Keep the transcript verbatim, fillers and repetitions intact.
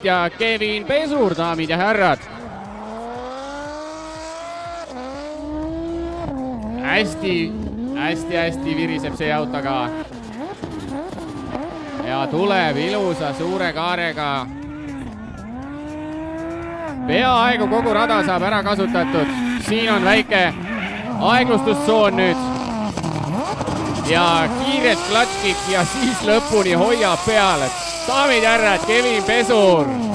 sõitja Kevin Pesur, daamid ja härrad. hästi, hästi, hästi viriseb see auto ka. ja tuleb ilusa suure kaarega. peaaegu kogu rada saab ära kasutatud. siin on väike aeglustustsoon nüüd. ja kiired klatškid ja siis lõpuni hoiab peale. daamid ja härrad, Kevin Pesur.